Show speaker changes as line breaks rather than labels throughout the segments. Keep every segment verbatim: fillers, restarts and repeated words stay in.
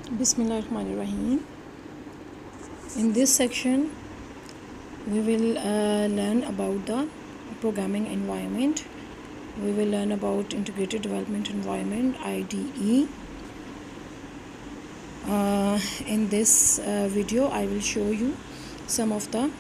Bismillahirrahmanirrahim. In this section, we will uh, learn about the programming environment. We will learn about Integrated Development Environment I D E. Uh, in this uh, video, I will show you some of the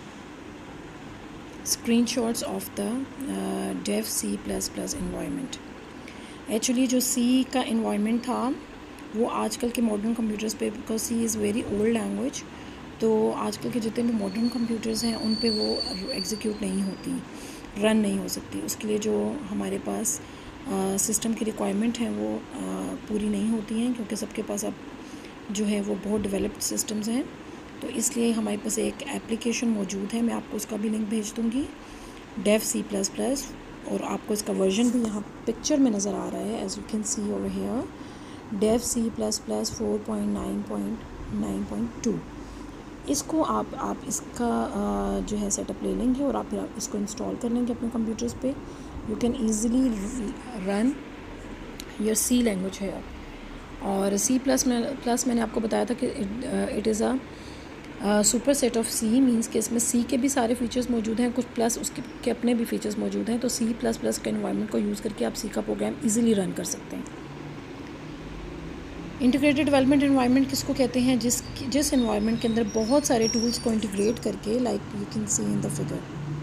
screenshots of the uh, Dev C plus plus environment. Actually, जो C का environment था वो आजकल के modern computers पे, because C is very old language, तो आजकल के जितने भी मॉडर्न कंप्यूटर्स हैं उन पे वो एग्जीक्यूट नहीं होती, रन नहीं हो सकती. उसके लिए जो हमारे पास सिस्टम की रिक्वायरमेंट है वो आ, पूरी नहीं होती हैं, क्योंकि सबके पास अब जो है वो बहुत डेवलप्ड सिस्टम्स हैं. तो इसलिए हमारे पास एक एप्लीकेशन मौजूद है, मैं आपको उसका भी लिंक भेज दूँगी, डेव सी प्लस प्लस, और आपको इसका वर्जन भी यहाँ पिक्चर में नज़र आ रहा है, as you can see over here, Dev C plus plus four point nine point nine point two. इसको आप आप इसका जो है सेटअप ले लेंगे और आप फिर इसको इंस्टॉल कर लेंगे अपने कंप्यूटर्स पे. You can easily run your C language है. और सी प्लस में प्लस मैंने आपको बताया था कि it is a super set of C, means कि इसमें सी के भी सारे फीचर्स मौजूद हैं, कुछ प्लस उसके के अपने भी फीचर्स मौजूद हैं. तो सी प्लस प्लस के एनवायरनमेंट को यूज़ करके आप सी का प्रोग्राम ईज़िली रन कर सकते हैं. इंटीग्रेटेड डेवलपमेंट एनवायरनमेंट किसको कहते हैं? जिस जिस एनवायरनमेंट के अंदर बहुत सारे टूल्स को इंटीग्रेट करके, like you can see in the figure.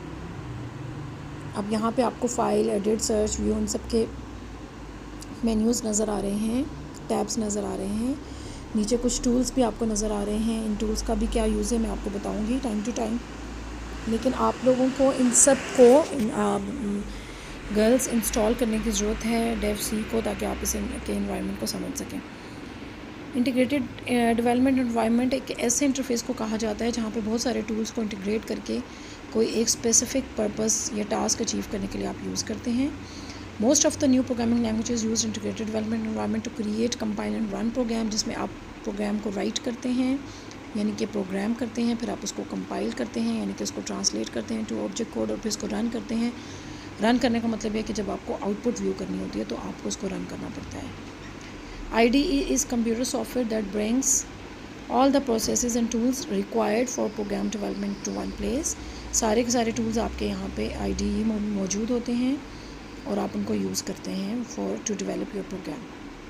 अब यहाँ पे आपको फाइल, एडिट, सर्च, व्यू, उन सब के मेन्यूज़ नज़र आ रहे हैं, टैब्स नज़र आ रहे हैं. नीचे कुछ टूल्स भी आपको नज़र आ रहे हैं. इन टूल्स का भी क्या यूज़ है मैं आपको बताऊँगी टाइम टू टाइम. लेकिन आप लोगों को इन सब को गर्ल्स इंस्टॉल करने की ज़रूरत है डेव सी को, ताकि आप इस के एनवायरनमेंट को समझ सकें. इंटीग्रेटेड डेवलपमेंट एनवायरनमेंट एक ऐसे इंटरफेस को कहा जाता है जहाँ पे बहुत सारे टूल्स को इंटीग्रेट करके कोई एक स्पेसिफिक पर्पस या टास्क अचीव करने के लिए आप यूज़ करते हैं. Most of the new programming languages use integrated development environment to create, compile and run program, जिसमें आप प्रोग्राम को राइट करते हैं, यानी कि प्रोग्राम करते हैं, फिर आप उसको कंपाइल करते हैं, यानी कि उसको ट्रांसलेट करते हैं टू ऑब्जेक्ट कोड, और फिर इसको रन करते हैं. रन करने का मतलब है कि जब आपको आउटपुट व्यू करनी होती है तो आपको उसको रन करना पड़ता है. I D E is computer software that brings all the processes and tools required for program development to one place. सारे के सारे tools आपके यहाँ पे I D E में मौजूद होते हैं और आप उनको यूज़ करते हैं for to develop your program.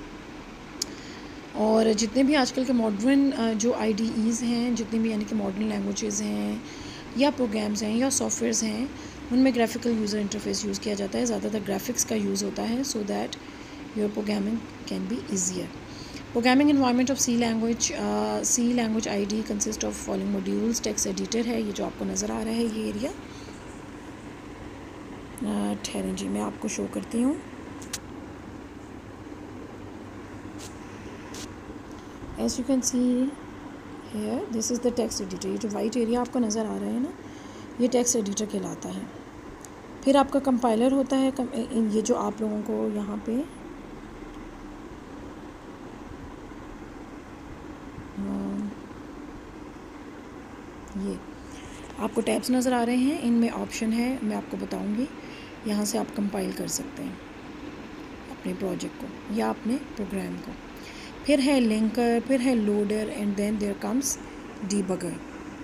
और जितने भी आजकल के मॉडर्न जो I D Es हैं, जितने भी यानी कि मॉडर्न लैंग्वेजेस हैं या प्रोग्राम्स हैं या सॉफ्टवेयर्स हैं, उनमें ग्राफिकल यूज़र इंटरफेस यूज़ किया जाता है. ज़्यादातर ग्राफिक्स का यूज़ होता है, so that your programming can be easier. Programming environment of C language, uh, C language I D E consists of following modules. Text editor है ये जो आपको नज़र आ रहा है, ये एरिया. ठहरें जी, मैं आपको शो करती हूँ. As you can see here, this is the text editor. ये जो वाइट एरिया आपको नज़र आ रहा है ना, ये टेक्स्ट एडिटर कहलाता है. फिर आपका कंपाइलर होता है, ये जो आप लोगों को यहाँ पे ये आपको टैब्स नज़र आ रहे हैं, इनमें ऑप्शन है, मैं आपको बताऊंगी. यहाँ से आप कंपाइल कर सकते हैं अपने प्रोजेक्ट को या अपने प्रोग्राम को. फिर है लिंकर, फिर है loader, and then there comes debugger.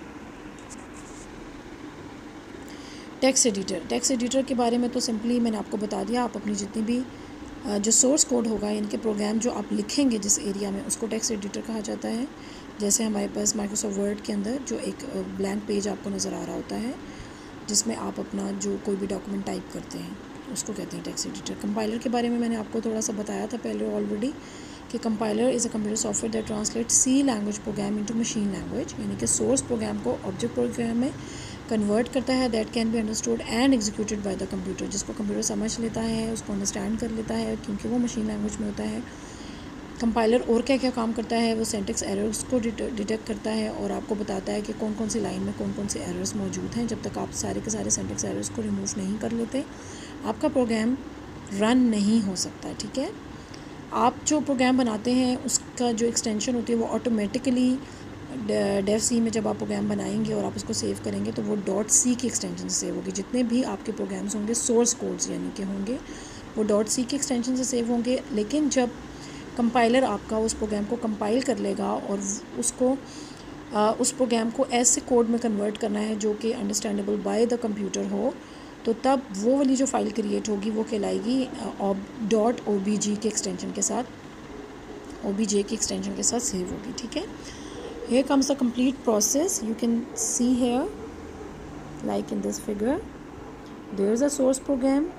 Text editor, text editor के बारे में तो सिंपली मैंने आपको बता दिया. आप अपनी जितनी भी जो सोर्स कोड होगा, यानी कि प्रोग्राम जो आप लिखेंगे जिस एरिया में, उसको टेक्स्ट एडिटर कहा जाता है. जैसे हमारे पास माइक्रोसॉफ्ट वर्ड के अंदर जो एक ब्लैंक पेज आपको नज़र आ रहा होता है, जिसमें आप अपना जो कोई भी डॉक्यूमेंट टाइप करते हैं, उसको कहते हैं टेक्स्ट एडिटर. कंपाइलर के बारे में मैंने आपको थोड़ा सा बताया था पहले ऑलरेडी, कि compiler is a computer software that translate C language program into machine language, यानी कि सोर्स प्रोग्राम को ऑब्जेक्ट प्रोग्राम में कन्वर्ट करता है. That can be understood and executed by the computer, जिसको कंप्यूटर समझ लेता है, उसको अंडरस्टैंड कर लेता है, क्योंकि वो मशीन लैंग्वेज में होता है. कंपाइलर और क्या क्या काम करता है, वो सिंटैक्स एरर्स को डिटेक्ट करता है और आपको बताता है कि कौन कौन सी लाइन में कौन कौन से एरर्स मौजूद हैं. जब तक आप सारे के सारे सिंटैक्स एरर्स को रिमूव नहीं कर लेते, आपका प्रोग्राम रन नहीं हो सकता. ठीक है. आप जो प्रोग्राम बनाते हैं उसका जो एक्सटेंशन होती है वो ऑटोमेटिकली डेव सी में जब आप प्रोग्राम बनाएंगे और आप उसको सेव करेंगे तो वो डॉट सी की एक्सटेंशन से सेव होगी. जितने भी आपके प्रोग्राम्स होंगे सोर्स कोड्स यानी कि होंगे वो डॉट सी के एक्सटेंशन से सेव होंगे. लेकिन जब कंपाइलर आपका उस प्रोग्राम को कंपाइल कर लेगा और उसको आ, उस प्रोग्राम को ऐसे कोड में कन्वर्ट करना है जो कि अंडरस्टैंडेबल बाय द कंप्यूटर हो, तो तब वो वाली जो फ़ाइल क्रिएट होगी वो कहलाएगी डॉट ओ बी जी के एक्सटेंशन के साथ, ओ बी जे के एक्सटेंशन के साथ सेव होगी। ठीक है, here comes the complete process. You can see here like in this figure, there is a source program.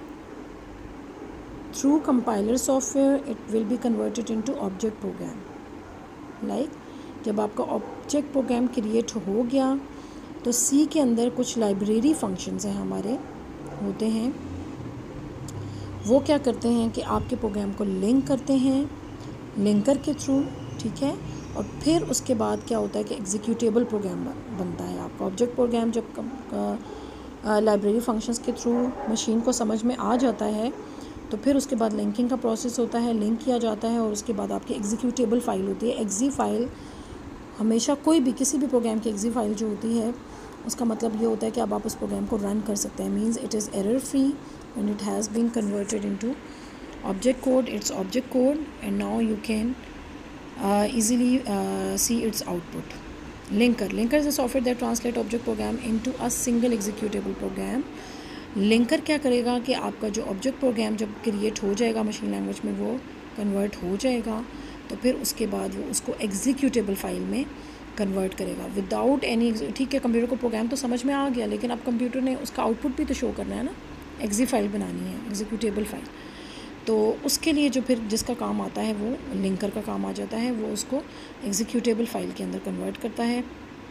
Through compiler software it will be converted into object program. like जब आपका object program create हो गया तो सी के अंदर कुछ library functions हैं हमारे होते हैं, वो क्या करते हैं कि आपके प्रोग्राम को लिंक करते हैं लिंकर के थ्रू। ठीक है, और फिर उसके बाद क्या होता है कि एग्जीक्यूटेबल प्रोग्राम बनता है आपका ऑब्जेक्ट प्रोग्राम। जब लाइब्रेरी फंक्शंस के थ्रू मशीन को समझ में आ जाता है तो फिर उसके बाद लिंकिंग का प्रोसेस होता है, लिंक किया जाता है और उसके बाद आपकी एग्जीक्यूटेबल फ़ाइल होती है। एक्जी फ़ाइल हमेशा कोई भी किसी भी प्रोग्राम की एक्जी फ़ाइल जो होती है उसका मतलब ये होता है कि अब आप उस प्रोग्राम को रन कर सकते हैं। Means it is error free when it has been converted into object code, it's object code, and now you can uh, easily uh, see its output. Linker linker is a software that translate object program into a single executable program. Linker क्या करेगा कि आपका जो object program जब create हो जाएगा machine language में वो कन्वर्ट हो जाएगा, तो फिर उसके बाद वो उसको एग्जीक्यूटेबल फाइल में कन्वर्ट करेगा विदाउट एनी। ठीक है, कंप्यूटर को प्रोग्राम तो समझ में आ गया, लेकिन अब कंप्यूटर ने उसका आउटपुट भी तो शो करना है ना, एक्जी फाइल बनानी है, एग्जीक्यूटेबल फाइल। तो उसके लिए जो फिर जिसका काम आता है वो लिंकर का काम आ जाता है, वो उसको एग्जीक्यूटेबल फाइल के अंदर कन्वर्ट करता है।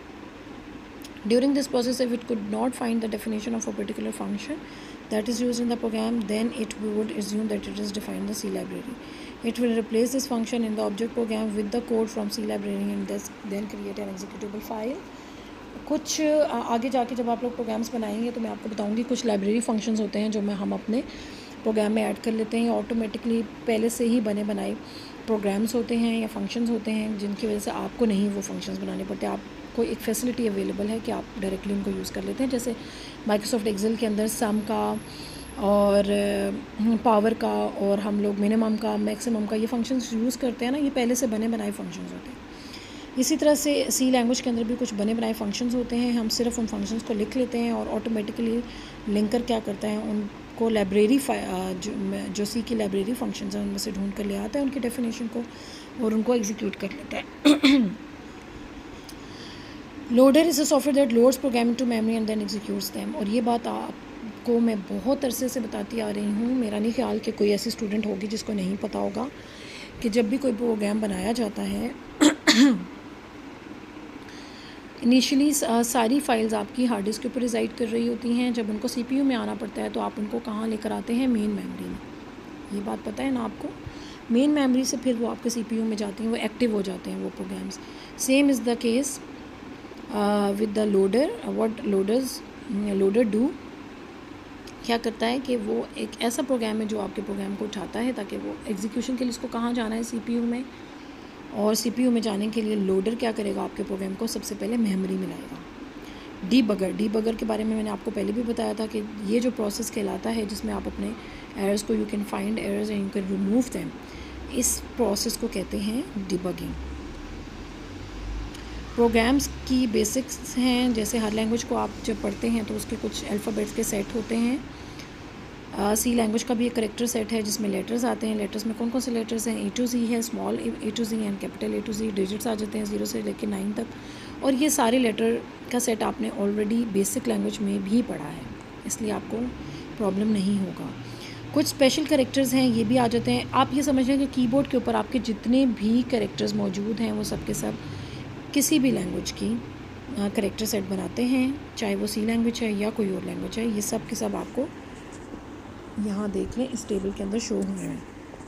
During this process if it could not find the definition of a particular function that is used in the program then it would assume that it is defined the C library. It will replace this function in the object program with the code from C library and then create an executable file. कुछ आगे जाके जब आप लोग programmes बनाएंगे तो मैं आपको बताऊंगी कुछ लाइब्रेरी फंक्शंस होते हैं जो मैं हम अपने प्रोग्राम में ऐड कर लेते हैं। ऑटोमेटिकली पहले से ही बने बनाए प्रोग्राम्स होते हैं या फंक्शंस होते हैं जिनकी वजह से आपको नहीं वो फंक्शंस बनाने पड़ते। आपको एक फैसिलिटी अवेलेबल है कि आप डायरेक्टली उनको यूज़ कर लेते हैं। जैसे माइक्रोसॉफ्ट एक्सेल के अंदर सम का और पावर का और हम लोग मिनिमम का मैक्सिमम का ये फंक्शंस यूज़ करते हैं ना, ये पहले से बने बनाए फंक्शंस होते हैं। इसी तरह से सी लैंग्वेज के अंदर भी कुछ बने बनाए फंक्शंस होते हैं, हम सिर्फ उन फंक्शंस को लिख लेते हैं और ऑटोमेटिकली लिंकर क्या करता है उनको लाइब्रेरी जो, जो सी की लाइब्रेरी फंक्शंस हैं उनमें से ढूंढ कर ले आता है उनकी डेफिनेशन को और उनको एग्जीक्यूट कर लेता है। Loader is a software that loads program to memory and then executes them. और ये बात आपको मैं बहुत अरसे से बताती आ रही हूँ, मेरा नहीं ख्याल कि कोई ऐसी स्टूडेंट होगी जिसको नहीं पता होगा कि जब भी कोई प्रोग्राम बनाया जाता है इनिशियली सारी फाइल्स आपकी हार्ड डिस्क के ऊपर रिजाइड कर रही होती हैं। जब उनको सीपीयू में आना पड़ता है तो आप उनको कहाँ लेकर आते हैं, मेन मेमोरी में। ये बात पता है ना आपको, मेन मेमोरी से फिर वो आपके सीपीयू में जाती हैं, वो एक्टिव हो जाते हैं वो programs. Same is the case with the loader. What loaders loader do क्या करता है कि वो एक ऐसा प्रोग्राम है जो आपके प्रोग्राम को उठाता है ताकि वो एग्जीक्यूशन के लिए उसको कहाँ जाना है, सीपीयू में। और सीपीयू में जाने के लिए लोडर क्या करेगा, आपके प्रोग्राम को सबसे पहले मेमोरी में लाएगा। डीबगर डीबगर के बारे में मैंने आपको पहले भी बताया था कि ये जो प्रोसेस कहलाता है जिसमें आप अपने एरर्स को you can find errors and you can remove them, इस प्रोसेस को कहते हैं डिबगिंग। प्रोग्राम्स की बेसिक्स हैं, जैसे हर लैंग्वेज को आप जब पढ़ते हैं तो उसके कुछ अल्फ़ाबेट्स के सेट होते हैं। सी uh, लैंग्वेज का भी एक करेक्टर सेट है जिसमें लेटर्स आते हैं। लेटर्स में कौन कौन से लेटर्स हैं, ए टू जी है, small A to Z and capital A to Z. Digits आ जाते हैं ज़ीरो से लेकर नाइन तक। और ये सारे लेटर का सेट आपने ऑलरेडी बेसिक लैंग्वेज में भी पढ़ा है, इसलिए आपको प्रॉब्लम नहीं होगा। कुछ स्पेशल करेक्टर्स हैं, ये भी आ जाते हैं। आप ये समझ लें कि कीबोर्ड के ऊपर आपके जितने भी करेक्टर्स मौजूद हैं वो सब के सब किसी भी लैंग्वेज की करेक्टर सेट बनाते हैं, चाहे वो सी लैंग्वेज है या कोई और लैंग्वेज है। ये सब के सब आपको यहाँ देख लें इस टेबल के अंदर शो हुए हैं।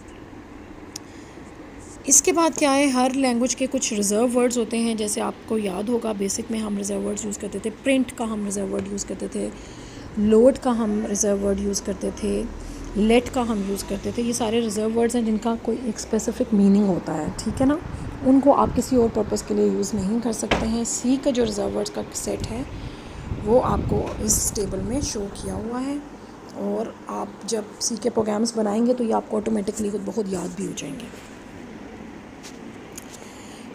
इसके बाद क्या है, हर लैंग्वेज के कुछ रिज़र्व वर्ड्स होते हैं। जैसे आपको याद होगा बेसिक में हम रिज़र्व वर्ड्स यूज़ करते थे, प्रिंट का हम रिज़र्व वर्ड यूज़ करते थे, लोड का हम रिज़र्व वर्ड यूज़ करते थे, लेट का हम यूज़ करते थे। ये सारे रिज़र्व वर्ड्स हैं जिनका कोई एक स्पेसिफिक मीनिंग होता है, ठीक है ना। उनको आप किसी और पर्पज़ के लिए यूज़ नहीं कर सकते हैं। सी का जो रिज़र्व वर्ड्स का सेट है वो आपको इस टेबल में शो किया हुआ है और आप जब सी के प्रोग्राम्स बनाएंगे तो ये आपको ऑटोमेटिकली खुद बहुत याद भी हो जाएंगे।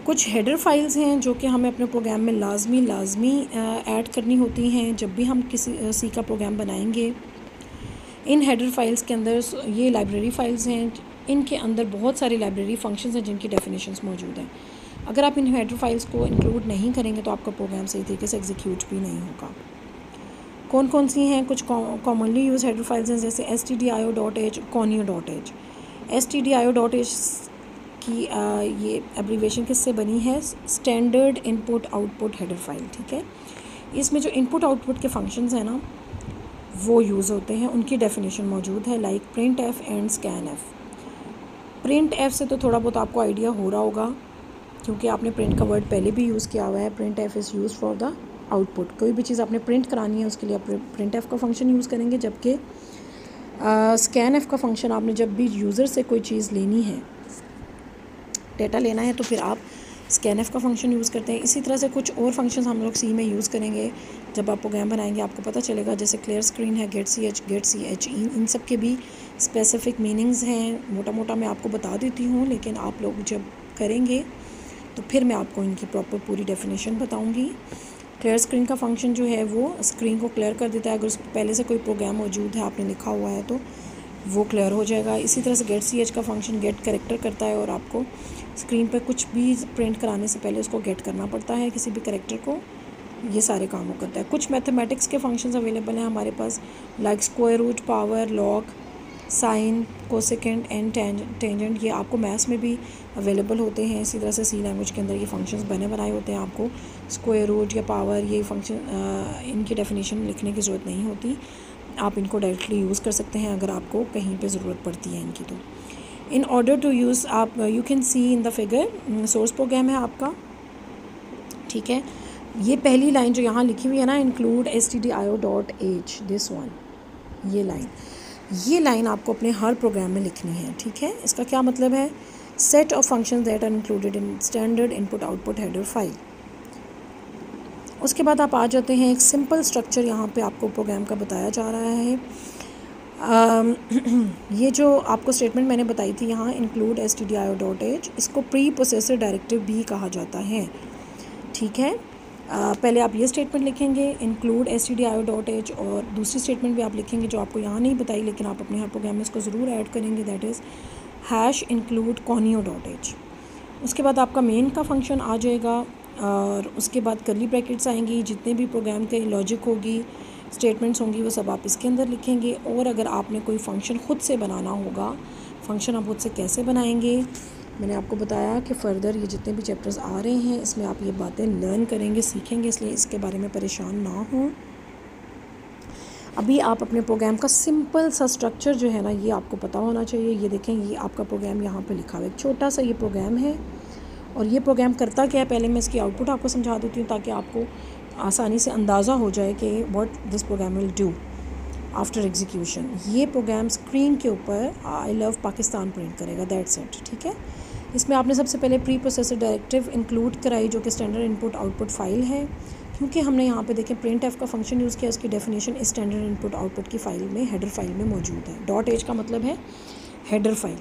कुछ हेडर फाइल्स हैं जो कि हमें अपने प्रोग्राम में लाजमी लाजमी ऐड करनी होती हैं जब भी हम किसी सी का प्रोग्राम बनाएंगे। इन हेडर फाइल्स के अंदर ये लाइब्रेरी फाइल्स हैं, इनके अंदर बहुत सारी लाइब्रेरी फंक्शंस हैं जिनकी डेफिनेशंस मौजूद हैं। अगर आप इन हेडर फाइल्स को इंक्लूड नहीं करेंगे तो आपका प्रोग्राम सही तरीके से एग्जीक्यूट भी नहीं होगा। कौन कौन सी हैं? कुछ कॉमनली यूज हेडर फाइल्स हैं जैसे S T D I O dot H, conio dot H. S T D I O dot H की आ, ये एब्रीवेशन किससे बनी है? Standard input output header file, ठीक है। इसमें जो इनपुट आउटपुट के फंक्शंस हैं ना वो यूज़ होते हैं, उनकी डेफिनेशन मौजूद है, like print F and scan F. Print F से तो थोड़ा बहुत आपको आइडिया हो रहा होगा क्योंकि आपने प्रिंट का वर्ड पहले भी यूज़ किया हुआ है। Print F is use for the output. कोई भी चीज़ आपने प्रिंट करानी है उसके लिए आप प्रिंट एफ का फंक्शन यूज़ करेंगे, जबकि स्कैन एफ का फंक्शन आपने जब भी यूज़र से कोई चीज़ लेनी है, डेटा लेना है, तो फिर आप स्कैन एफ का फंक्शन यूज़ करते हैं। इसी तरह से कुछ और फंक्शंस हम लोग सी में यूज़ करेंगे जब आप प्रोग्राम बनाएंगे, आपको पता चलेगा। जैसे क्लियर स्क्रीन है, get C H, get C H, इन इन सब के भी स्पेसिफिक मीनिंग्स हैं। मोटा मोटा मैं आपको बता देती हूँ, लेकिन आप लोग जब करेंगे तो फिर मैं आपको इनकी प्रॉपर पूरी डेफिनेशन बताऊँगी। क्लियर स्क्रीन का फंक्शन जो है वो स्क्रीन को क्लियर कर देता है। अगर उस पहले से कोई प्रोग्राम मौजूद है, आपने लिखा हुआ है, तो वो क्लियर हो जाएगा। इसी तरह से गेट सी एच का फंक्शन गेट करेक्टर करता है और आपको स्क्रीन पर कुछ भी प्रिंट कराने से पहले उसको गेट करना पड़ता है, किसी भी करेक्टर को। ये सारे काम वो करता है। कुछ मैथमेटिक्स के फंक्शंस अवेलेबल हैं हमारे पास, like square root, power, log, sine, cosecant and tangent. ये आपको मैथ्स में भी अवेलेबल होते हैं। इसी तरह से सी लैंग्वेज के अंदर ये फंक्शंस बने बनाए होते हैं। आपको स्क्वायर रूट या पावर, ये फंक्शन इनकी डेफिनेशन लिखने की ज़रूरत नहीं होती, आप इनको डायरेक्टली यूज़ कर सकते हैं अगर आपको कहीं पे ज़रूरत पड़ती है इनकी। तो इन ऑर्डर टू यूज़ आप you can see in the figure, source program है आपका, ठीक है। ये पहली लाइन जो यहाँ लिखी हुई है ना, include S T D I O dot H, this one, ये लाइन ये लाइन आपको अपने हर प्रोग्राम में लिखनी है, ठीक है। इसका क्या मतलब है? Set of functions that are included in standard input output header file. उसके बाद आप आ जाते हैं, एक सिंपल स्ट्रक्चर यहाँ पे आपको प्रोग्राम का बताया जा रहा है। आ, ये जो आपको स्टेटमेंट मैंने बताई थी यहाँ, include S T D I O dot H, इसको प्री प्रोसेसर डायरेक्टिव भी कहा जाता है, ठीक है। आ, पहले आप ये स्टेटमेंट लिखेंगे, include S T D I O dot H, और दूसरी स्टेटमेंट भी आप लिखेंगे जो आपको यहाँ नहीं बताई, लेकिन आप अपने हर प्रोग्राम में इसको ज़रूर ऐड करेंगे, that is hash include conio dot H. उसके बाद आपका मेन का फंक्शन आ जाएगा और उसके बाद कर्ली ब्रैकेट्स आएंगी। जितने भी प्रोग्राम के लॉजिक होगी, स्टेटमेंट्स होंगी, वो सब आप इसके अंदर लिखेंगे। और अगर आपने कोई फ़ंक्शन ख़ुद से बनाना होगा, फ़ंक्शन आप खुद से कैसे बनाएंगे, मैंने आपको बताया कि फ़र्दर ये जितने भी चैप्टर्स आ रहे हैं इसमें आप ये बातें लर्न करेंगे, सीखेंगे, इसलिए इसके बारे में परेशान ना हों। अभी आप अपने प्रोग्राम का सिंपल सा स्ट्रक्चर जो है ना, ये आपको पता होना चाहिए। ये देखें, ये आपका प्रोग्राम यहाँ पे लिखा हुआ है, एक छोटा सा ये प्रोग्राम है। और ये प्रोग्राम करता क्या है, पहले मैं इसकी आउटपुट आपको समझा देती हूँ ताकि आपको आसानी से अंदाज़ा हो जाए कि what this program will do after execution. ये प्रोग्राम स्क्रीन के ऊपर आई लव पाकिस्तान प्रिंट करेगा, दैट्स इट, ठीक है। इसमें आपने सबसे पहले प्री प्रोसेसर डायरेक्टिव इंक्लूड कराई जो कि स्टैंडर्ड इनपुट आउटपुट फाइल है, क्योंकि हमने यहाँ पे देखें प्रिंट एफ का फंक्शन यूज़ किया, उसकी डेफिनेशन इस स्टैंडर्ड इनपुट आउटपुट की फ़ाइल में, हेडर फाइल में मौजूद है। डॉट एच का मतलब है हेडर फाइल।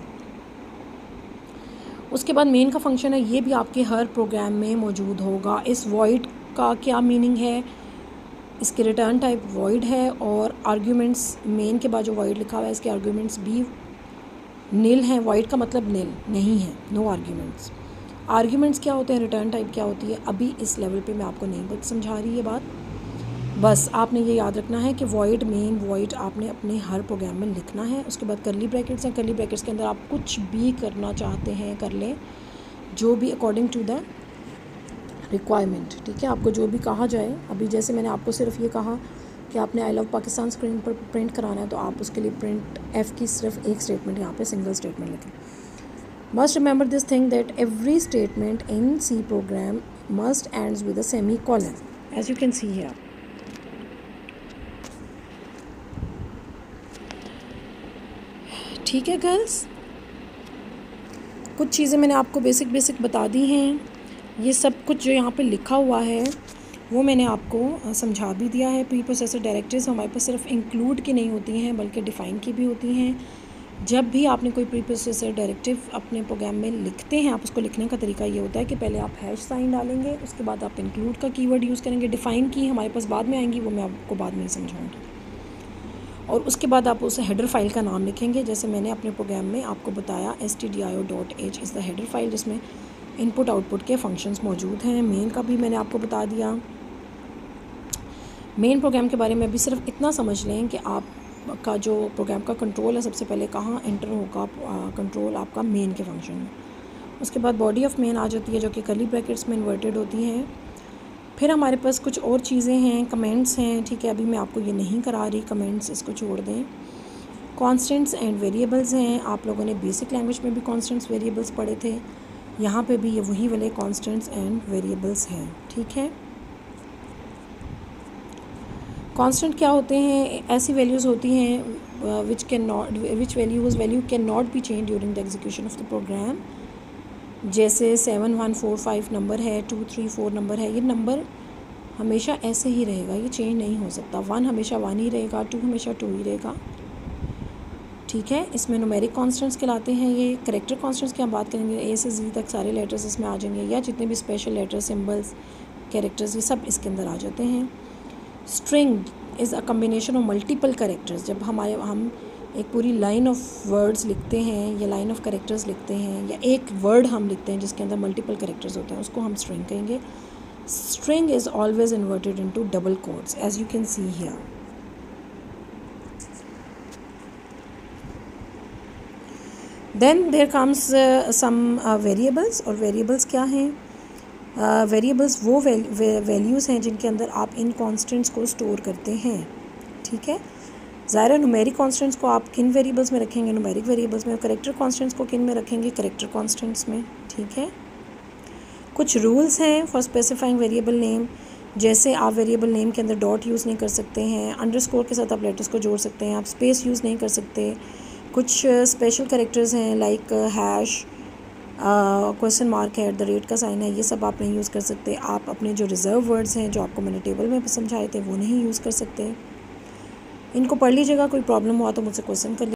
उसके बाद मेन का फंक्शन है, ये भी आपके हर प्रोग्राम में मौजूद होगा। इस वॉइड का क्या मीनिंग है? इसके रिटर्न टाइप वॉइड है और आर्ग्यूमेंट्स, मेन के बाद जो वॉइड लिखा हुआ है इसके आर्ग्यूमेंट्स भी नील हैं। वॉइड का मतलब नील नहीं है, नो आर्ग्यूमेंट्स। आर्ग्यूमेंट्स क्या होते हैं, रिटर्न टाइप क्या होती है, अभी इस लेवल पे मैं आपको नहीं बत समझा रही ये बात। बस आपने ये याद रखना है कि वॉइड, मेन वॉइड आपने अपने हर प्रोग्राम में लिखना है। उसके बाद कर्ली ब्रैकेट्स हैं, कर्ली ब्रैकेट्स के अंदर आप कुछ भी करना चाहते हैं कर लें, जो भी अकॉर्डिंग टू द रिक्वायरमेंट, ठीक है। आपको जो भी कहा जाए, अभी जैसे मैंने आपको सिर्फ ये कहा कि आपने आई लव पाकिस्तान स्क्रीन पर प्रिंट कराना है, तो आप उसके लिए प्रिंट एफ की सिर्फ एक स्टेटमेंट यहाँ पे सिंगल स्टेटमेंट लिखें। Must remember this thing that every statement in C program must ends with a semicolon, as you can see here. ठीक है गर्ल्स, कुछ चीज़ें मैंने आपको बेसिक बेसिक बता दी हैं। ये सब कुछ जो यहाँ पे लिखा हुआ है वो मैंने आपको समझा भी दिया है। प्री प्रोसेसर डायरेक्टिव्स हमारे पास सिर्फ इंक्लूड की नहीं होती हैं बल्कि डिफ़ाइन की भी होती हैं। जब भी आपने कोई प्री प्रोसेसर डायरेक्टिव अपने प्रोग्राम में लिखते हैं, आप उसको लिखने का तरीका ये होता है कि पहले आप हैश साइन डालेंगे, उसके बाद आप इंक्लूड का कीवर्ड यूज़ करेंगे। डिफ़ाइन की हमारे पास बाद में आएंगी, वो मैं आपको बाद में ही समझाऊंगी। और उसके बाद आप उस हेडर फाइल का नाम लिखेंगे। जैसे मैंने अपने प्रोग्राम में आपको बताया S T D I O dot H is the header file, जिसमें इनपुट आउटपुट के फंक्शंस मौजूद हैं। मेन का भी मैंने आपको बता दिया। मेन प्रोग्राम के बारे में भी सिर्फ इतना समझ लें कि आपका जो प्रोग्राम का कंट्रोल है, सबसे पहले कहाँ एंटर होगा कंट्रोल आपका मेन के फंक्शन में। उसके बाद बॉडी ऑफ मेन आ जाती है, जो कि कर्ली ब्रैकेट्स में इन्वर्टेड होती हैं। फिर हमारे पास कुछ और चीज़ें हैं, कमेंट्स हैं, ठीक है, अभी मैं आपको ये नहीं करा रही, कमेंट्स इसको छोड़ दें। कॉन्स्टेंट्स एंड वेरिएबल्स हैं। आप लोगों ने बेसिक लैंग्वेज में भी कॉन्स्टेंट्स वेरिएबल्स पढ़े थे, यहाँ पे भी ये वही वाले कॉन्स्टेंट्स एंड वेरिएबल्स हैं, ठीक है। कांस्टेंट क्या होते हैं? ऐसी वैल्यूज़ होती हैं which can not which values value can not be change during the execution of the program. जैसे seven one four five number है, टू थ्री फोर नंबर है, ये नंबर हमेशा ऐसे ही रहेगा, ये चेंज नहीं हो सकता। वन हमेशा वन ही रहेगा, टू हमेशा टू ही रहेगा, ठीक है। इसमें न्यूमेरिक कॉन्स्टेंट्स कहलाते हैं। ये करेक्टर कॉन्स्टेंट्स की हम बात करेंगे, ए से जी तक सारे लेटर्स इसमें आ जाएंगे, या जितने भी स्पेशल लेटर्स, सिम्बल्स, कैरेक्टर्स, ये सब इसके अंदर आ जाते हैं। String is a combination of multiple characters. जब हमारे हम एक पूरी लाइन ऑफ वर्ड्स लिखते हैं या लाइन ऑफ करेक्टर्स लिखते हैं, या एक वर्ड हम लिखते हैं जिसके अंदर मल्टीपल करेक्टर्स होते हैं, उसको हम स्ट्रिंग कहेंगे। String is always inverted into double quotes as you can see here. Then there comes some variables. और वेरिएबल्स क्या हैं? वेरिएबल्स uh, वो वैल्यूज़ हैं जिनके अंदर आप इन कॉन्स्टेंट्स को स्टोर करते हैं, ठीक है। ज़ाहिर है न्यूमेरिक कॉन्स्टेंट्स को आप किन वेरिएबल्स में रखेंगे? न्यूमेरिक वेरिएबल्स में। करेक्टर कॉन्स्टेंट्स को किन में रखेंगे? करेक्टर कॉन्स्टेंट्स में, ठीक है। कुछ रूल्स हैं फॉर स्पेसिफाइंग वेरिएबल नेम। जैसे आप वेरिएबल नेम के अंदर डॉट यूज़ नहीं कर सकते हैं, अंडरस्कोर के साथ आप लेटर्स को जोड़ सकते हैं, आप स्पेस यूज़ नहीं कर सकते। कुछ स्पेशल करेक्टर्स हैं लाइक हैश, क्वेश्चन मार्क है, एट द रेट का साइन है, ये सब आप नहीं यूज़ कर सकते। आप अपने जो रिज़र्व वर्ड्स हैं जो आपको मैंने टेबल में समझाए थे वो नहीं यूज़ कर सकते। इनको पढ़ लीजिएगा, कोई प्रॉब्लम हुआ तो मुझसे क्वेश्चन कर